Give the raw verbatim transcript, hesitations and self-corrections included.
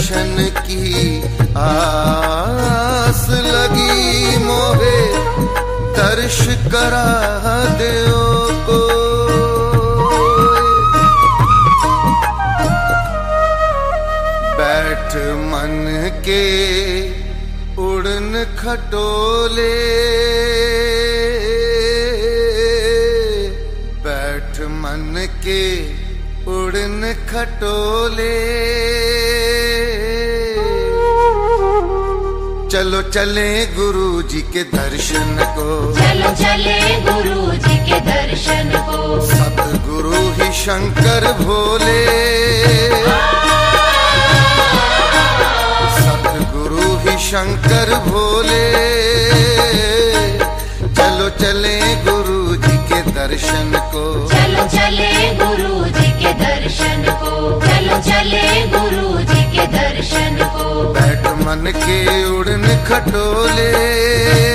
दर्शन की आस लगी मोहे, दर्श करा देओ को। बैठ मन के उड़न खटोले, बैठ मन के उड़न खटोले। चलो चले गुरु जी के दर्शन को, चलो चले गुरु जी के दर्शन को। सतगुरु ही शंकर भोले, सतगुरु ही शंकर भोले। चलो चले गुरु जी के दर्शन को, चलो चले गुरु जी के दर्शन को। चलो चले गुरु जी के दर्शन को। बैठ मन के उड़न खटोले।